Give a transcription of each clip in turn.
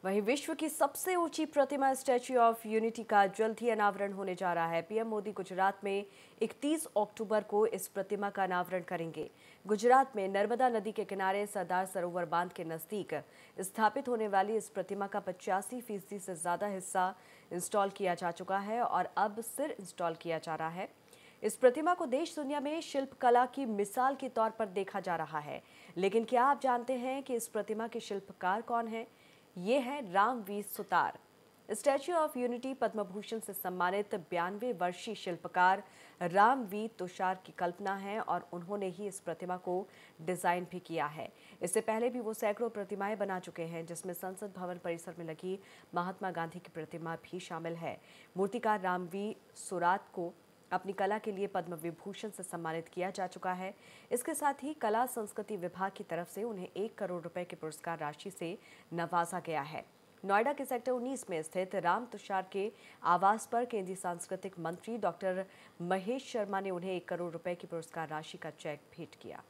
वहीं विश्व की सबसे ऊंची प्रतिमा स्टैच्यू ऑफ यूनिटी का जल्द ही अनावरण होने जा रहा है। पीएम मोदी गुजरात में 31 अक्टूबर को इस प्रतिमा का अनावरण करेंगे। गुजरात में नर्मदा नदी के किनारे सरदार सरोवर बांध के नजदीक स्थापित होने वाली इस प्रतिमा का 85% से ज्यादा हिस्सा इंस्टॉल किया जा चुका है और अब सिर इंस्टॉल किया जा रहा है। इस प्रतिमा को देश दुनिया में शिल्पकला की मिसाल के तौर पर देखा जा रहा है। लेकिन क्या आप जानते हैं कि इस प्रतिमा के शिल्पकार कौन हैं? ये है Ramveer Sutar. Statue of Unity Padma Bhushan से सम्मानित 92 वर्षीय शिल्पकार रामवीर तुषार की कल्पना है और उन्होंने ही इस प्रतिमा को डिजाइन भी किया है। इससे पहले भी वो सैकड़ों प्रतिमाएं बना चुके हैं, जिसमें संसद भवन परिसर में लगी महात्मा गांधी की प्रतिमा भी शामिल है। मूर्तिकार रामवीर सुरात को अपनी कला के लिए पद्म विभूषण से सम्मानित किया जा चुका है। इसके साथ ही कला संस्कृति विभाग की तरफ से उन्हें 1 करोड़ रुपए की पुरस्कार राशि से नवाजा गया है। नोएडा के सेक्टर 19 में स्थित राम तुषार के आवास पर केंद्रीय सांस्कृतिक मंत्री डॉक्टर महेश शर्मा ने उन्हें 1 करोड़ रुपए की पुरस्कार राशि का चेक भेंट किया।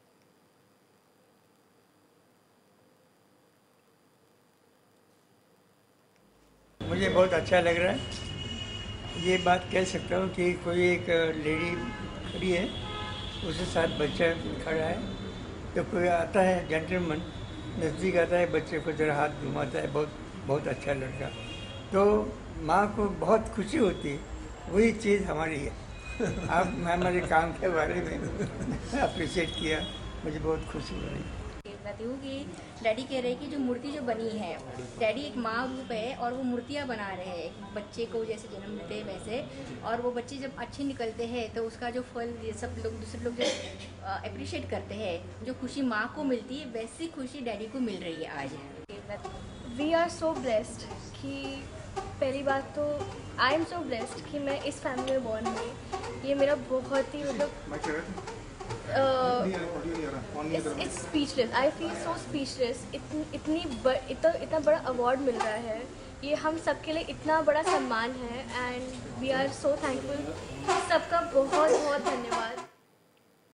मुझे बहुत अच्छा लग रहा है। ये बात कह सकता हूँ कि कोई एक लेडी खड़ी है, उसके साथ बच्चा खड़ा है, तो कोई आता है जेंटलमैन नज़दीक आता है, बच्चे को जरा हाथ घुमाता है, बहुत अच्छा लड़का, तो माँ को बहुत खुशी होती है। वही चीज़ हमारी है। आप हमारे काम के बारे में अप्रिशिएट किया, मुझे बहुत खुशी हो रही है। बताती हूँ कि डैडी कह रहे हैं कि जो मूर्ति जो बनी है, डैडी एक माँ रूप है और वो मूर्तियाँ बना रहे हैं एक बच्चे को जैसे जन्म देते हैं वैसे, और वो बच्चे जब अच्छे निकलते हैं तो उसका जो फल ये सब लोग दूसरे लोग जो अप्रिशिएट करते हैं, जो खुशी माँ को मिलती है वैसी खुशी डैडी को मिल रही है आज। वी आर सो ब्लेस्ड कि पहली बात तो आई एम सो ब्लेस्ड कि मैं इस फैमिली में बॉर्न हुई। ये मेरा बहुत ही मतलब it's speechless. I feel so speechless. इतना बड़ा अवार्ड मिल रहा है, ये हम सबके लिए इतना बड़ा सम्मान है and we are so thankful. सबका बहुत बहुत धन्यवाद।